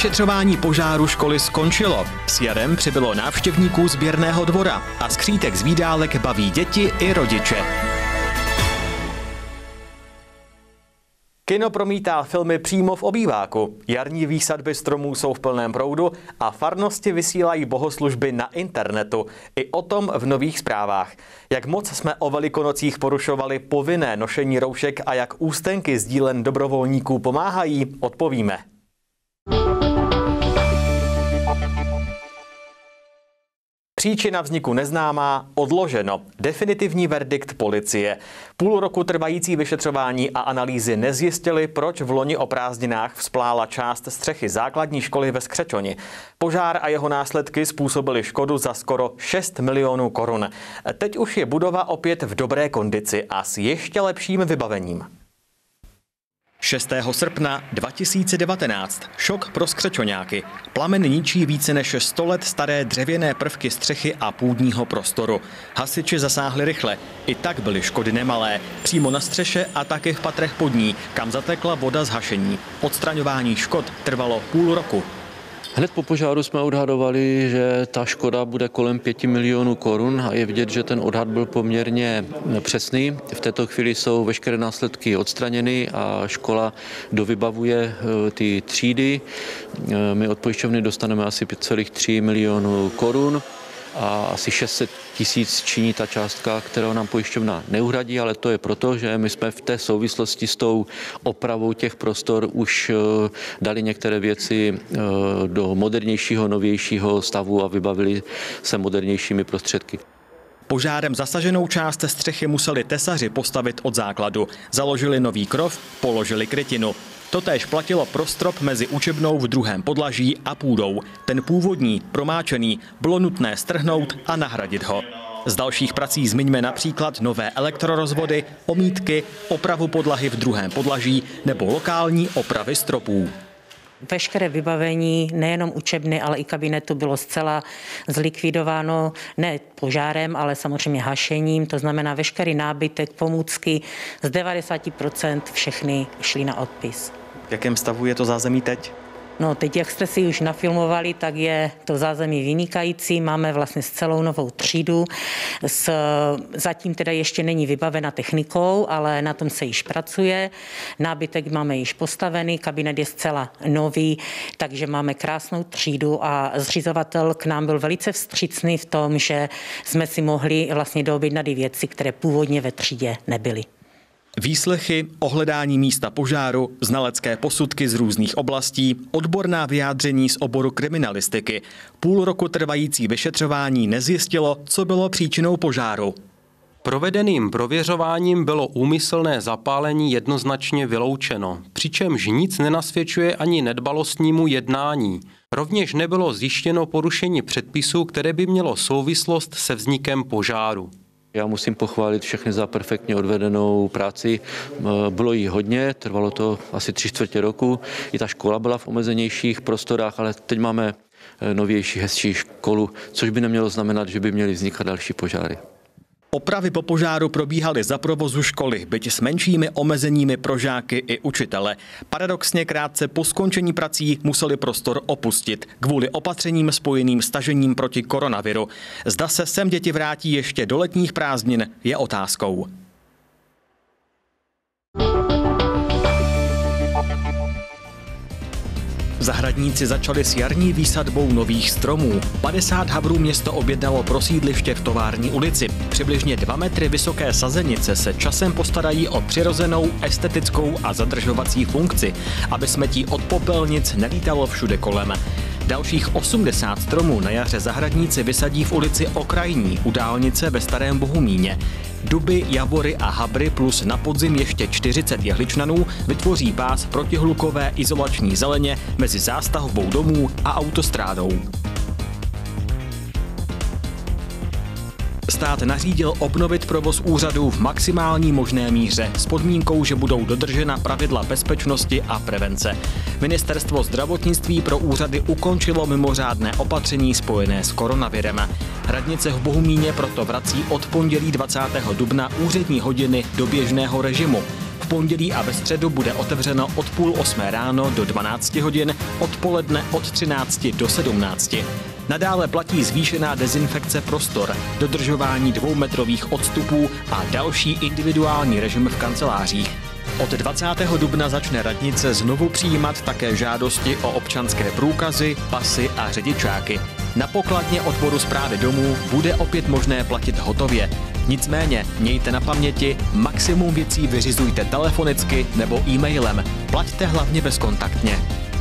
Vyšetřování požáru školy skončilo. S jarem přibylo návštěvníků sběrného dvora a skřítek z výdálek baví děti i rodiče. Kino promítá filmy přímo v obýváku. Jarní výsadby stromů jsou v plném proudu a farnosti vysílají bohoslužby na internetu. I o tom v nových zprávách. Jak moc jsme o Velikonocích porušovali povinné nošení roušek a jak ústenky sdílen dobrovolníků pomáhají, odpovíme. Příčina vzniku neznámá, odloženo. Definitivní verdikt policie. Půl roku trvající vyšetřování a analýzy nezjistily, proč v loni o prázdninách vzplála část střechy základní školy ve Skřečoni. Požár a jeho následky způsobily škodu za skoro 6 milionů korun. Teď už je budova opět v dobré kondici a s ještě lepším vybavením. 6. srpna 2019. Šok pro Skřečoňáky. Plamen ničí více než 100 let staré dřevěné prvky střechy a půdního prostoru. Hasiči zasáhli rychle. I tak byly škody nemalé. Přímo na střeše a také v patrech pod ní, kam zatekla voda z hašení. Odstraňování škod trvalo půl roku. Hned po požáru jsme odhadovali, že ta škoda bude kolem 5 milionů korun a je vidět, že ten odhad byl poměrně přesný. V této chvíli jsou veškeré následky odstraněny a škola dovybavuje ty třídy. My od pojišťovny dostaneme asi 5,3 milionů korun a asi 600 000 činí ta částka, kterou nám pojišťovna neuhradí, ale to je proto, že my jsme v té souvislosti s tou opravou těch prostor už dali některé věci do modernějšího, novějšího stavu a vybavili se modernějšími prostředky. Požárem zasaženou část střechy museli tesaři postavit od základu. Založili nový krov, položili krytinu. Totéž platilo pro strop mezi učebnou v druhém podlaží a půdou. Ten původní, promáčený, bylo nutné strhnout a nahradit ho. Z dalších prací zmiňme například nové elektrorozvody, omítky, opravu podlahy v druhém podlaží nebo lokální opravy stropů. Veškeré vybavení, nejenom učebny, ale i kabinetu bylo zcela zlikvidováno ne požárem, ale samozřejmě hašením. To znamená veškerý nábytek, pomůcky z 90% všechny šly na odpis. V jakém stavu je to zázemí teď? No teď, jak jste si už nafilmovali, tak je to zázemí vynikající. Máme vlastně celou novou třídu. Zatím teda ještě není vybavena technikou, ale na tom se již pracuje. Nábytek máme již postavený, kabinet je zcela nový, takže máme krásnou třídu a zřizovatel k nám byl velice vstřícný v tom, že jsme si mohli vlastně doobjednat i věci, které původně ve třídě nebyly. Výslechy, ohledání místa požáru, znalecké posudky z různých oblastí, odborná vyjádření z oboru kriminalistiky. Půl roku trvající vyšetřování nezjistilo, co bylo příčinou požáru. Provedeným prověřováním bylo úmyslné zapálení jednoznačně vyloučeno, přičemž nic nenasvědčuje ani nedbalostnímu jednání. Rovněž nebylo zjištěno porušení předpisů, které by mělo souvislost se vznikem požáru. Já musím pochválit všechny za perfektně odvedenou práci. Bylo jí hodně, trvalo to asi 3/4 roku. I ta škola byla v omezenějších prostorách, ale teď máme novější, hezčí školu, což by nemělo znamenat, že by měly vznikat další požáry. Opravy po požáru probíhaly za provozu školy, byť s menšími omezeními pro žáky i učitele. Paradoxně krátce po skončení prací museli prostor opustit kvůli opatřením spojeným s tažením proti koronaviru. Zda se sem děti vrátí ještě do letních prázdnin, je otázkou. Zahradníci začali s jarní výsadbou nových stromů. 50 havrů město objednalo pro sídliště v Tovární ulici. Přibližně 2 metry vysoké sazenice se časem postarají o přirozenou, estetickou a zadržovací funkci, aby smetí od popelnic nelítalo všude kolem. Dalších 80 stromů na jaře zahradníci vysadí v ulici Okrajní u dálnice ve Starém Bohumíně. Duby, javory a habry plus na podzim ještě 40 jehličnanů vytvoří pás protihlukové izolační zeleně mezi zástavbou domů a autostrádou. Stát nařídil obnovit provoz úřadů v maximální možné míře s podmínkou, že budou dodržena pravidla bezpečnosti a prevence. Ministerstvo zdravotnictví pro úřady ukončilo mimořádné opatření spojené s koronavirem. Radnice v Bohumíně proto vrací od pondělí 20. dubna úřední hodiny do běžného režimu. V pondělí a ve středu bude otevřeno od 7:30 ráno do 12 hodin, odpoledne od 13 do 17. Nadále platí zvýšená dezinfekce prostor, dodržování 2metrových odstupů a další individuální režim v kancelářích. Od 20. dubna začne radnice znovu přijímat také žádosti o občanské průkazy, pasy a řidičáky. Na pokladně odboru správy domů bude opět možné platit hotově. Nicméně mějte na paměti, maximum věcí vyřizujte telefonicky nebo e-mailem. Plaťte hlavně bezkontaktně.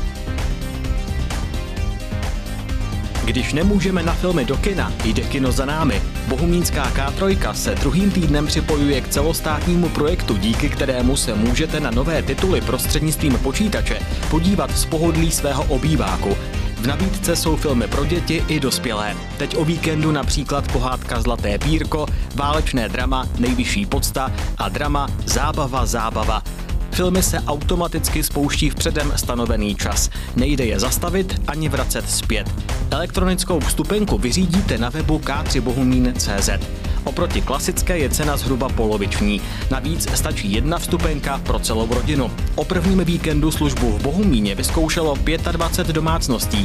Když nemůžeme na filmy do kina, jde kino za námi. Bohumínská K3 se druhým týdnem připojuje k celostátnímu projektu, díky kterému se můžete na nové tituly prostřednictvím počítače podívat z pohodlí svého obýváku. V nabídce jsou filmy pro děti i dospělé. Teď o víkendu například pohádka Zlaté pírko, válečné drama Nejvyšší podsta a drama Zábava. Filmy se automaticky spouští v předem stanovený čas. Nejde je zastavit ani vracet zpět. Elektronickou vstupenku vyřídíte na webu k3bohumín.cz. Oproti klasické je cena zhruba poloviční. Navíc stačí jedna vstupenka pro celou rodinu. O prvním víkendu službu v Bohumíně vyzkoušelo 25 domácností.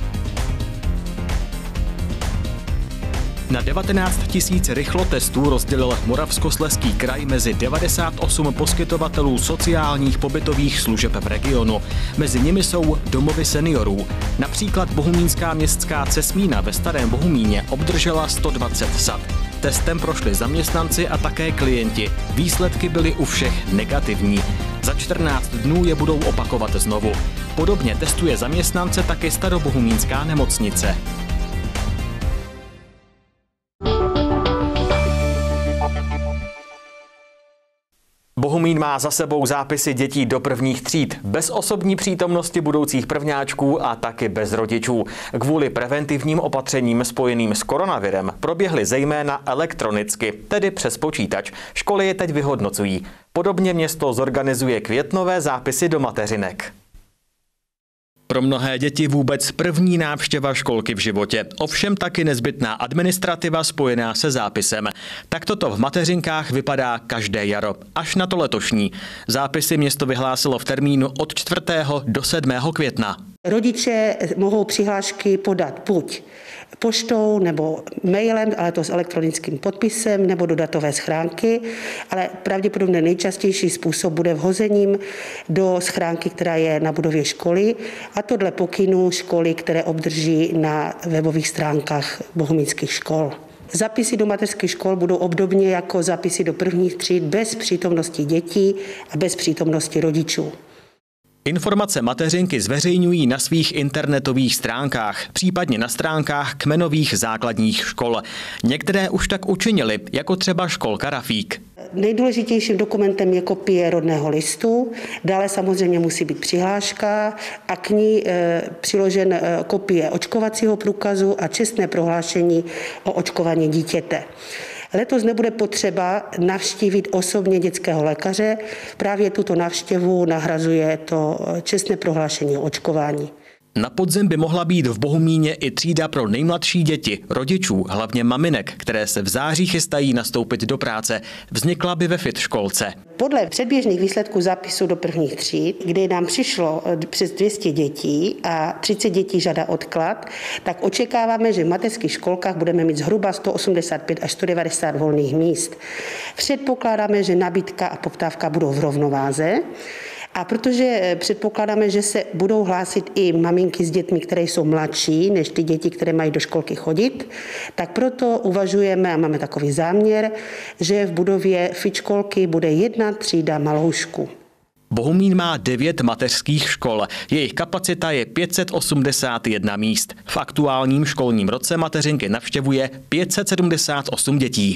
Na 19 000 rychlotestů rozdělil Moravskoslezský kraj mezi 98 poskytovatelů sociálních pobytových služeb v regionu. Mezi nimi jsou domovy seniorů. Například Bohumínská městská Cesmína ve Starém Bohumíně obdržela 120 sad. Testem prošli zaměstnanci a také klienti. Výsledky byly u všech negativní. Za 14 dnů je budou opakovat znovu. Podobně testuje zaměstnance taky Starobohumínská nemocnice. Bohumín má za sebou zápisy dětí do prvních tříd, bez osobní přítomnosti budoucích prvňáčků a taky bez rodičů. Kvůli preventivním opatřením spojeným s koronavirem proběhly zejména elektronicky, tedy přes počítač. Školy je teď vyhodnocují. Podobně město zorganizuje květnové zápisy do mateřinek. Pro mnohé děti vůbec první návštěva školky v životě, ovšem taky nezbytná administrativa spojená se zápisem. Tak toto v mateřinkách vypadá každé jaro, až na to letošní. Zápisy město vyhlásilo v termínu od 4. do 7. května. Rodiče mohou přihlášky podat buď poštou nebo mailem, ale to s elektronickým podpisem, nebo do datové schránky, ale pravděpodobně nejčastější způsob bude vhozením do schránky, která je na budově školy, a to dle pokynů školy, které obdrží na webových stránkách bohumínských škol. Zápisy do mateřských škol budou obdobně jako zápisy do prvních tříd bez přítomnosti dětí a bez přítomnosti rodičů. Informace mateřinky zveřejňují na svých internetových stránkách, případně na stránkách kmenových základních škol. Některé už tak učinili, jako třeba školka Rafík. Nejdůležitějším dokumentem je kopie rodného listu, dále samozřejmě musí být přihláška a k ní přiložen kopie očkovacího průkazu a čestné prohlášení o očkování dítěte. Letos nebude potřeba navštívit osobně dětského lékaře, právě tuto návštěvu nahrazuje to čestné prohlášení o očkování. Na podzim by mohla být v Bohumíně i třída pro nejmladší děti, rodičů, hlavně maminek, které se v září chystají nastoupit do práce. Vznikla by ve FIT školce. Podle předběžných výsledků zápisu do prvních tříd, kdy nám přišlo přes 200 dětí a 30 dětí žádá odklad, tak očekáváme, že v mateřských školkách budeme mít zhruba 185 až 190 volných míst. Předpokládáme, že nabídka a poptávka budou v rovnováze. A protože předpokládáme, že se budou hlásit i maminky s dětmi, které jsou mladší než ty děti, které mají do školky chodit, tak proto uvažujeme a máme takový záměr, že v budově FIT školky bude jedna třída maloušku. Bohumín má 9 mateřských škol. Jejich kapacita je 581 míst. V aktuálním školním roce mateřinky navštěvuje 578 dětí.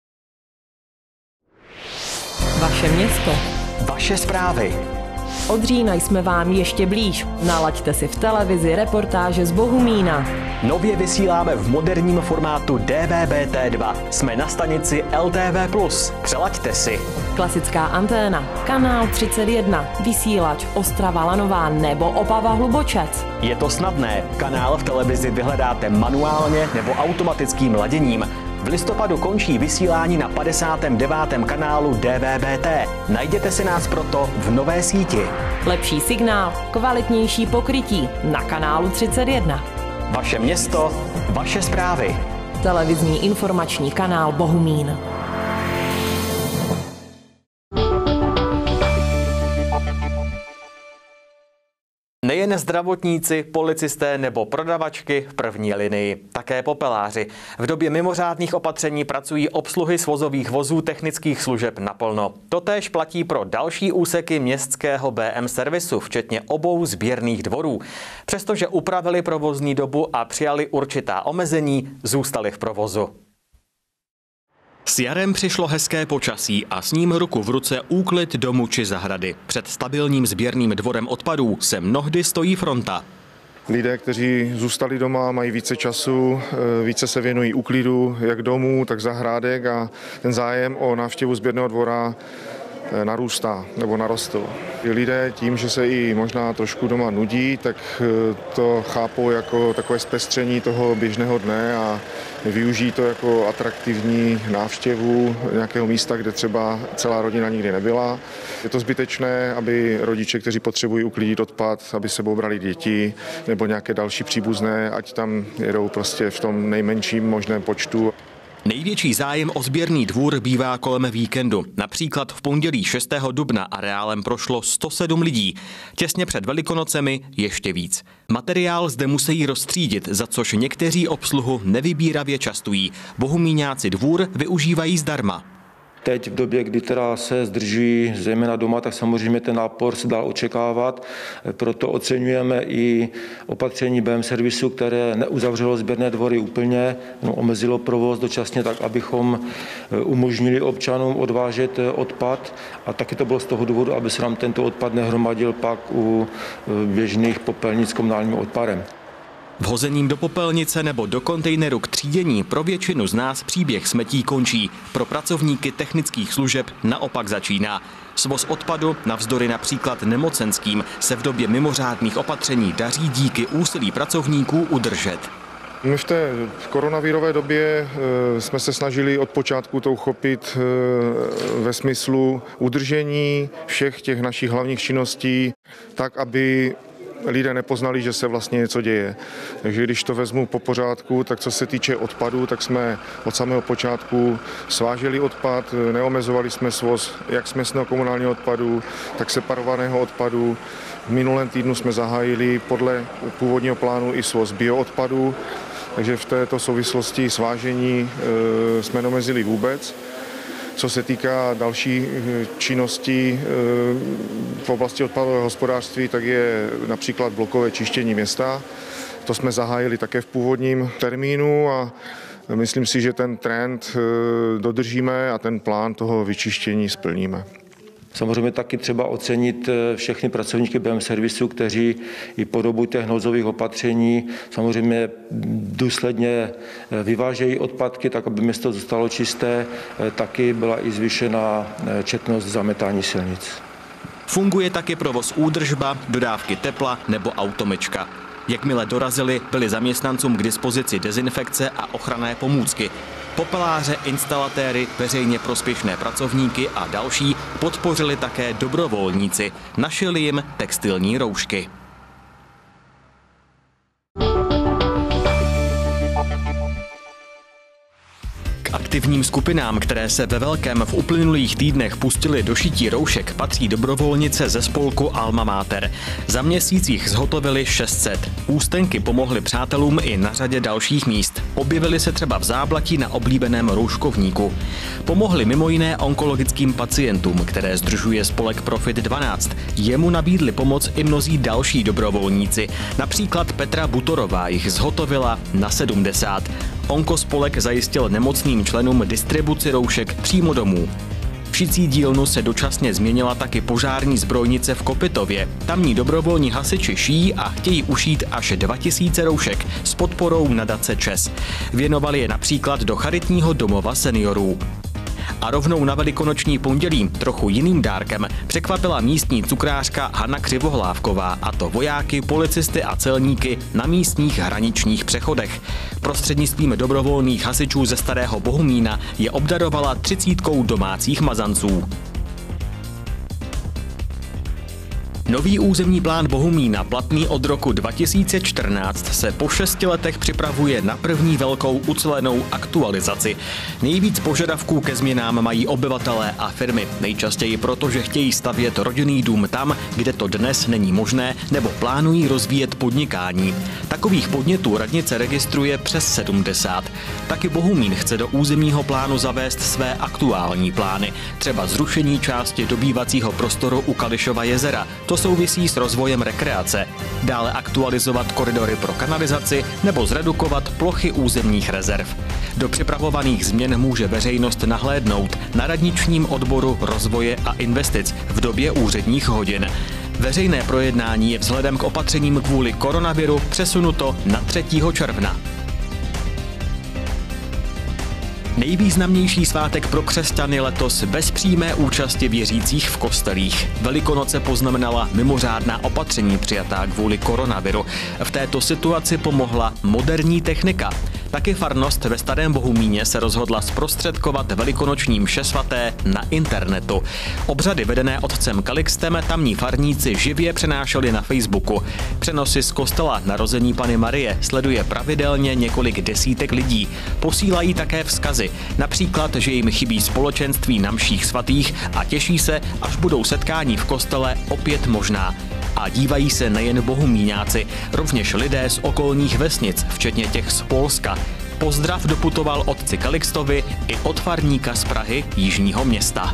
Vaše město. Vaše zprávy. Od října jsme vám ještě blíž. Nalaďte si v televizi reportáže z Bohumína. Nově vysíláme v moderním formátu DVB-T2. Jsme na stanici LTV+. Přelaďte si. Klasická anténa, kanál 31, vysílač Ostrava Lanová nebo Opava Hlubočec. Je to snadné. Kanál v televizi vyhledáte manuálně nebo automatickým laděním. V listopadu končí vysílání na 59. kanálu DVB-T. Najděte si nás proto v nové síti. Lepší signál, kvalitnější pokrytí na kanálu 31. Vaše město, vaše zprávy. Televizní informační kanál Bohumín. Nejen zdravotníci, policisté nebo prodavačky v první linii, také popeláři. V době mimořádných opatření pracují obsluhy svozových vozů technických služeb naplno. Totéž platí pro další úseky městského BM servisu, včetně obou sběrných dvorů. Přestože upravili provozní dobu a přijali určitá omezení, zůstali v provozu. S jarem přišlo hezké počasí a s ním ruku v ruce úklid domu či zahrady. Před stabilním sběrným dvorem odpadů se mnohdy stojí fronta. Lidé, kteří zůstali doma, mají více času, více se věnují úklidu, jak domů, tak zahrádek a ten zájem o návštěvu sběrného dvora narůstá nebo narostl. Lidé tím, že se i možná trošku doma nudí, tak to chápou jako takové zpestření toho běžného dne a využijí to jako atraktivní návštěvu nějakého místa, kde třeba celá rodina nikdy nebyla. Je to zbytečné, aby rodiče, kteří potřebují uklidit odpad, aby sebou brali děti nebo nějaké další příbuzné, ať tam jedou prostě v tom nejmenším možném počtu. Největší zájem o sběrný dvůr bývá kolem víkendu. Například v pondělí 6. dubna areálem prošlo 107 lidí. Těsně před Velikonocemi ještě víc. Materiál zde musí rozstřídit, za což někteří obsluhu nevybíravě častují. Bohumíňáci dvůr využívají zdarma. Teď v době, kdy teda se zdržují zejména doma, tak samozřejmě ten nápor se dál očekávat. Proto oceňujeme i opatření BM servisu, které neuzavřelo sběrné dvory úplně, omezilo provoz dočasně tak, abychom umožnili občanům odvážet odpad. A taky to bylo z toho důvodu, aby se nám tento odpad nehromadil pak u běžných popelnic s komunálním odpadem. Vhozením do popelnice nebo do kontejneru k třídění pro většinu z nás příběh smetí končí. Pro pracovníky technických služeb naopak začíná. Svoz odpadu, navzdory například nemocenským, se v době mimořádných opatření daří díky úsilí pracovníků udržet. My v té koronavirové době jsme se snažili od počátku to uchopit ve smyslu udržení všech těch našich hlavních činností, tak, aby lidé nepoznali, že se vlastně něco děje. Takže když to vezmu po pořádku, tak co se týče odpadu, tak jsme od samého počátku sváželi odpad, neomezovali jsme svoz jak směsného komunálního odpadu, tak separovaného odpadu. V minulém týdnu jsme zahájili podle původního plánu i svoz bioodpadu, takže v této souvislosti svážení jsme neomezili vůbec. Co se týká další činností v oblasti odpadového hospodářství, tak je například blokové čištění města. To jsme zahájili také v původním termínu a myslím si, že ten trend dodržíme a ten plán toho vyčištění splníme. Samozřejmě taky třeba ocenit všechny pracovníky BM servisu, kteří i po dobu těch nouzových opatření samozřejmě důsledně vyvážejí odpadky, tak aby město zůstalo čisté. Taky byla i zvýšená četnost zametání silnic. Funguje taky provoz údržba, dodávky tepla nebo automečka. Jakmile dorazili, byly zaměstnancům k dispozici dezinfekce a ochranné pomůcky. Popeláře, instalatéry, veřejně prospěšné pracovníky a další podpořili také dobrovolníci. Našili jim textilní roušky. K aktivním skupinám, které se ve velkém v uplynulých týdnech pustily do šití roušek, patří dobrovolnice ze spolku Alma Mater. Za měsíc jich zhotovili 600. Ústenky pomohly přátelům i na řadě dalších míst. Objevili se třeba v Záblatí na oblíbeném rouškovníku. Pomohli mimo jiné onkologickým pacientům, které sdružuje spolek Profit 12. Jemu nabídli pomoc i mnozí další dobrovolníci. Například Petra Butorová jich zhotovila na 70. Onkospolek zajistil nemocným členům distribuci roušek přímo domů. V šicí dílnu se dočasně změnila taky požární zbrojnice v Kopitově. Tamní dobrovolní hasiči šijí a chtějí ušít až 2000 roušek s podporou nadace ČES. Věnovali je například do charitního domova seniorů. A rovnou na velikonoční pondělí trochu jiným dárkem překvapila místní cukrářka Hana Křivohlávková, a to vojáky, policisty a celníky na místních hraničních přechodech. Prostřednictvím dobrovolných hasičů ze Starého Bohumína je obdarovala 30 domácích mazanců. Nový územní plán Bohumína, platný od roku 2014, se po 6 letech připravuje na první velkou ucelenou aktualizaci. Nejvíc požadavků ke změnám mají obyvatelé a firmy, nejčastěji proto, že chtějí stavět rodinný dům tam, kde to dnes není možné, nebo plánují rozvíjet podnikání. Takových podnětů radnice registruje přes 70. Taky Bohumín chce do územního plánu zavést své aktuální plány, třeba zrušení části dobývacího prostoru u Kališova jezera. To souvisí s rozvojem rekreace. Dále aktualizovat koridory pro kanalizaci nebo zredukovat plochy územních rezerv. Do připravovaných změn může veřejnost nahlédnout na radničním odboru rozvoje a investic v době úředních hodin. Veřejné projednání je vzhledem k opatřením kvůli koronaviru přesunuto na 3. června. Nejvýznamnější svátek pro křesťany letos bez přímé účasti věřících v kostelích. Velikonoce poznamenala mimořádná opatření přijatá kvůli koronaviru. V této situaci pomohla moderní technika. Taky farnost ve Starém Bohumíně se rozhodla zprostředkovat velikonoční mše svaté na internetu. Obřady vedené otcem Kalixtem tamní farníci živě přenášeli na Facebooku. Přenosy z kostela Narození Panny Marie sleduje pravidelně několik desítek lidí. Posílají také vzkazy, například, že jim chybí společenství na mších svatých a těší se, až budou setkání v kostele opět možná. A dívají se nejen bohumíňáci, rovněž lidé z okolních vesnic, včetně těch z Polska. Pozdrav doputoval otci Kalixtovi i od farníka z Prahy, jižního města.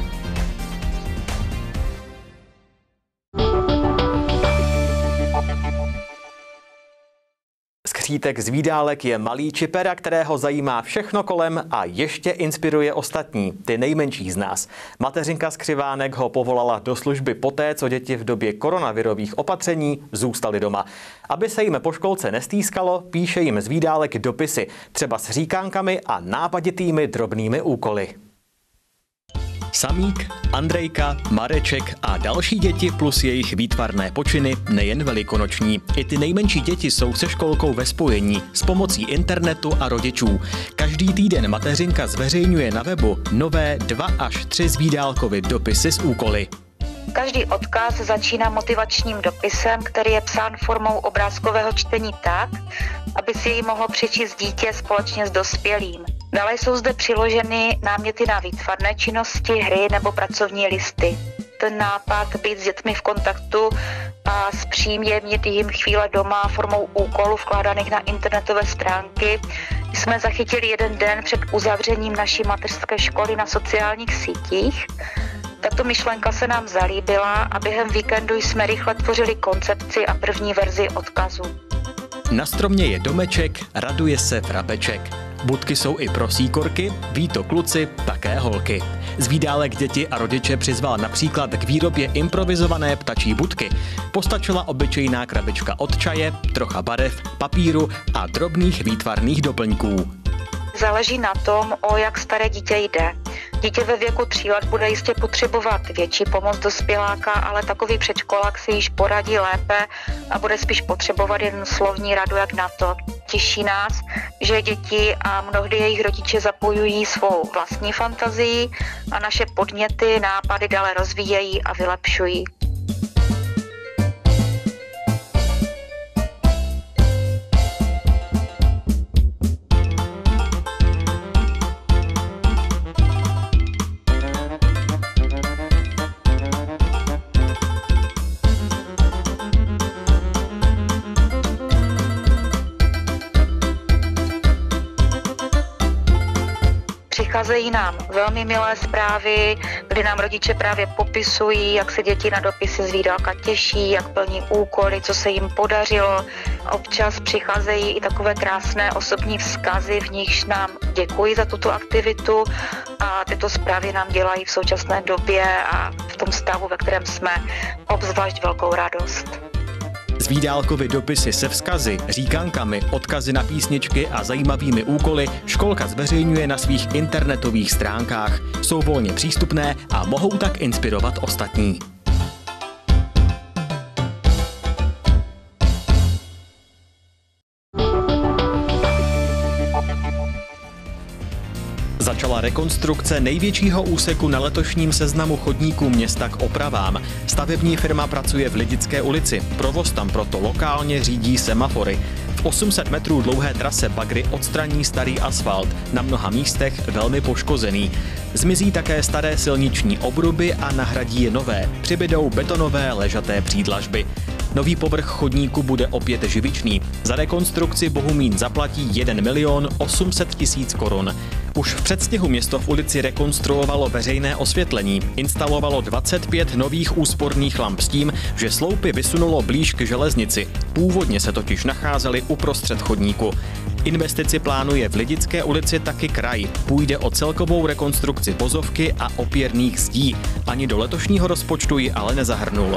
Skřítek z Vídálek je malý čipera, kterého zajímá všechno kolem a ještě inspiruje ostatní, ty nejmenší z nás. Mateřinka z Křivánek ho povolala do služby poté, co děti v době koronavirových opatření zůstaly doma. Aby se jim po školce nestýskalo, píše jim z Vídálek dopisy, třeba s říkánkami a nápaditými drobnými úkoly. Samík, Andrejka, Mareček a další děti plus jejich výtvarné počiny, nejen velikonoční. I ty nejmenší děti jsou se školkou ve spojení s pomocí internetu a rodičů. Každý týden mateřinka zveřejňuje na webu nové 2 až 3 zvídálkovy dopisy s úkoly. Každý odkaz začíná motivačním dopisem, který je psán formou obrázkového čtení tak, aby si ji mohlo přečíst dítě společně s dospělým. Dále jsou zde přiloženy náměty na výtvarné činnosti, hry nebo pracovní listy. Ten nápad být s dětmi v kontaktu a zpříjemnit jim chvíle doma formou úkolů vkládaných na internetové stránky jsme zachytili jeden den před uzavřením naší mateřské školy na sociálních sítích. Tato myšlenka se nám zalíbila a během víkendu jsme rychle tvořili koncepci a první verzi odkazu. Na stromě je domeček, raduje se vrabeček. Budky jsou i pro síkorky, ví to kluci, také holky. Z Vídálek děti a rodiče přizval například k výrobě improvizované ptačí budky. Postačila obyčejná krabička od čaje, trocha barev, papíru a drobných výtvarných doplňků. Záleží na tom, o jak staré dítě jde. Dítě ve věku 3 let bude jistě potřebovat větší pomoc dospěláka, ale takový předškolák si již poradí lépe a bude spíš potřebovat jen slovní radu, jak na to. Těší nás, že děti a mnohdy jejich rodiče zapojují svou vlastní fantazii a naše podněty, nápady dále rozvíjejí a vylepšují. Přicházejí nám velmi milé zprávy, kdy nám rodiče právě popisují, jak se děti na dopisy z Vídálka těší, jak plní úkoly, co se jim podařilo. Občas přicházejí i takové krásné osobní vzkazy, v nichž nám děkují za tuto aktivitu a tyto zprávy nám dělají v současné době a v tom stavu, ve kterém jsme, obzvlášť velkou radost. Zvídálkovy dopisy se vzkazy, říkankami, odkazy na písničky a zajímavými úkoly školka zveřejňuje na svých internetových stránkách. Jsou volně přístupné a mohou tak inspirovat ostatní. Začala rekonstrukce největšího úseku na letošním seznamu chodníků města k opravám. Stavební firma pracuje v Lidické ulici, provoz tam proto lokálně řídí semafory. V 800 metrů dlouhé trase bagry odstraní starý asfalt, na mnoha místech velmi poškozený. Zmizí také staré silniční obruby a nahradí je nové, přibydou betonové ležaté přídlažby. Nový povrch chodníku bude opět živičný. Za rekonstrukci Bohumín zaplatí 1 800 000 korun. Už v předstihu město v ulici rekonstruovalo veřejné osvětlení, instalovalo 25 nových úsporných lamp s tím, že sloupy vysunulo blíž k železnici. Původně se totiž nacházely uprostřed chodníku. Investici plánuje v Lidické ulici taky kraj. Půjde o celkovou rekonstrukci vozovky a opěrných zdí. Ani do letošního rozpočtu ji ale nezahrnul.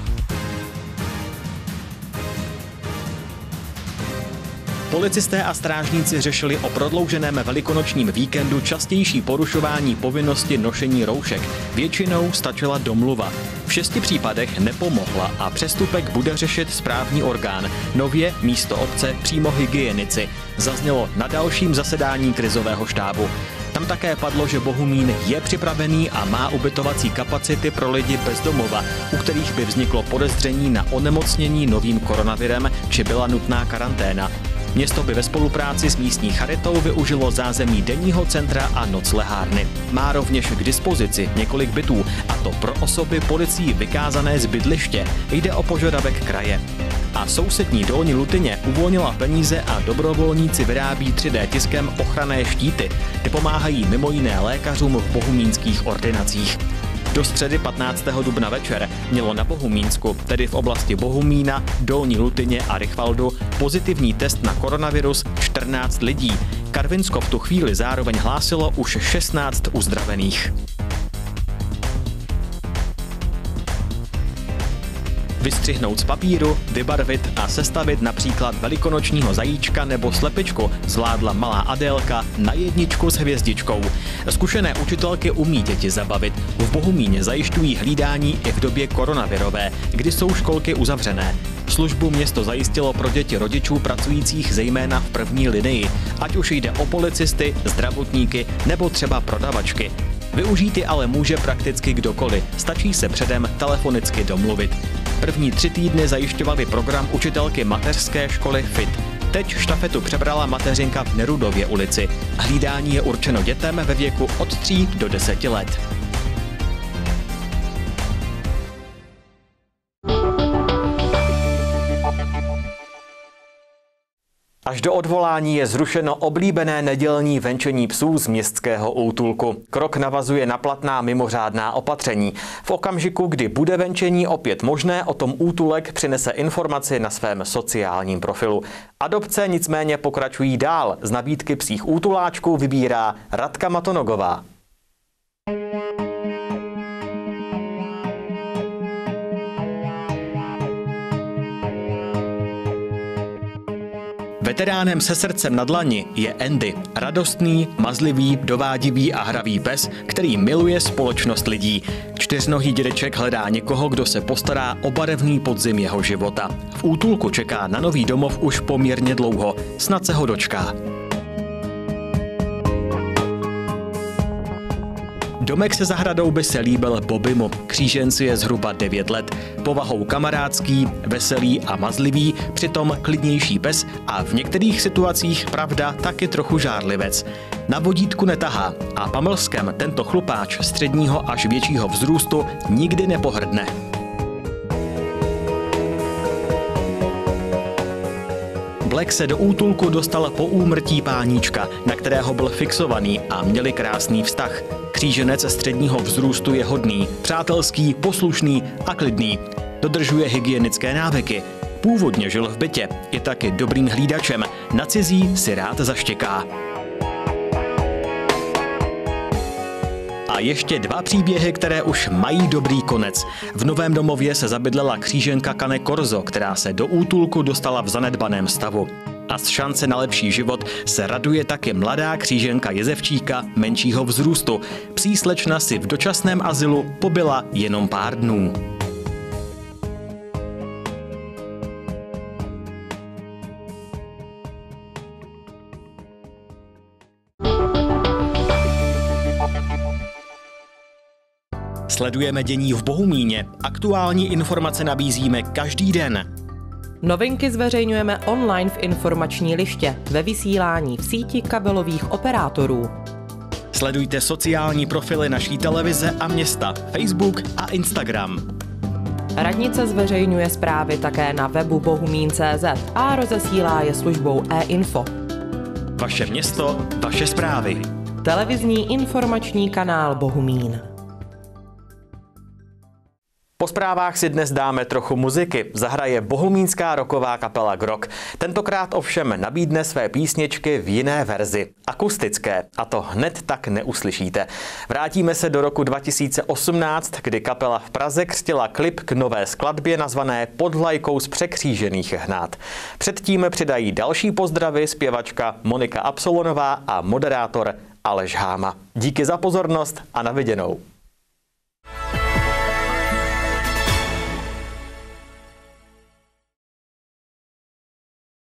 Policisté a strážníci řešili o prodlouženém velikonočním víkendu častější porušování povinnosti nošení roušek. Většinou stačila domluva. V 6 případech nepomohla a přestupek bude řešit správní orgán. Nově místo obce přímo hygienici. Zaznělo na dalším zasedání krizového štábu. Tam také padlo, že Bohumín je připravený a má ubytovací kapacity pro lidi bez domova, u kterých by vzniklo podezření na onemocnění novým koronavirem či byla nutná karanténa. Město by ve spolupráci s místní charitou využilo zázemí denního centra a noclehárny. Má rovněž k dispozici několik bytů, a to pro osoby policií vykázané z bydliště. Jde o požadavek kraje. A sousední Dolní Lutyně uvolnila peníze a dobrovolníci vyrábí 3D tiskem ochranné štíty, ty pomáhají mimo jiné lékařům v bohumínských ordinacích. Do středy 15. dubna večer mělo na Bohumínsku, tedy v oblasti Bohumína, Dolní Lutyně a Rychvaldu, pozitivní test na koronavirus 14 lidí. Karvinsko v tu chvíli zároveň hlásilo už 16 uzdravených. Vystřihnout z papíru, vybarvit a sestavit například velikonočního zajíčka nebo slepičku zvládla malá Adélka na 1 s hvězdičkou. Zkušené učitelky umí děti zabavit. V Bohumíně zajišťují hlídání i v době koronavirové, kdy jsou školky uzavřené. Službu město zajistilo pro děti rodičů pracujících zejména v první linii, ať už jde o policisty, zdravotníky nebo třeba prodavačky. Využít ji ale může prakticky kdokoliv, stačí se předem telefonicky domluvit. První 3 týdny zajišťovali program učitelky mateřské školy FIT. Teď štafetu přebrala mateřinka v Nerudově ulici. Hlídání je určeno dětem ve věku od 3 do 10 let. Až do odvolání je zrušeno oblíbené nedělní venčení psů z městského útulku. Krok navazuje na platná mimořádná opatření. V okamžiku, kdy bude venčení opět možné, o tom útulek přinese informaci na svém sociálním profilu. Adopce nicméně pokračují dál. Z nabídky psích útuláčků vybírá Radka Matonogová. Veteránem se srdcem na dlani je Andy. Radostný, mazlivý, dovádivý a hravý pes, který miluje společnost lidí. 4nohý dědeček hledá někoho, kdo se postará o barevný podzim jeho života. V útulku čeká na nový domov už poměrně dlouho. Snad se ho dočká. Domek se zahradou by se líbil Bobbymu. Kříženci je zhruba 9 let. Povahou kamarádský, veselý a mazlivý, přitom klidnější pes a v některých situacích, pravda, taky trochu žárlivec. Na vodítku netahá a pamlskem tento chlupáč středního až většího vzrůstu nikdy nepohrdne. Black se do útulku dostal po úmrtí páníčka, na kterého byl fixovaný a měli krásný vztah. Kříženec středního vzrůstu je hodný, přátelský, poslušný a klidný. Dodržuje hygienické návyky. Původně žil v bytě, je taky dobrým hlídačem, na cizí si rád zaštěká. A ještě 2 příběhy, které už mají dobrý konec. V Novém Domově se zabydlela kříženka Cane Corso, která se do útulku dostala v zanedbaném stavu. A z šance na lepší život se raduje taky mladá kříženka Jezevčíka menšího vzrůstu. Psí slečna si v dočasném azylu pobyla jenom pár dnů. Sledujeme dění v Bohumíně. Aktuální informace nabízíme každý den. Novinky zveřejňujeme online v informační liště, ve vysílání v síti kabelových operátorů. Sledujte sociální profily naší televize a města, Facebook a Instagram. Radnice zveřejňuje zprávy také na webu bohumín.cz a rozesílá je službou e-info. Vaše město, vaše zprávy. Televizní informační kanál Bohumín. Po zprávách si dnes dáme trochu muziky. Zahraje bohumínská rocková kapela Grok. Tentokrát ovšem nabídne své písničky v jiné verzi. Akustické. A to hned tak neuslyšíte. Vrátíme se do roku 2018, kdy kapela v Praze křtila klip k nové skladbě nazvané Pod vlajkou z překřížených hnát. Předtím přidají další pozdravy zpěvačka Monika Absolonová a moderátor Aleš Háma. Díky za pozornost a na viděnou.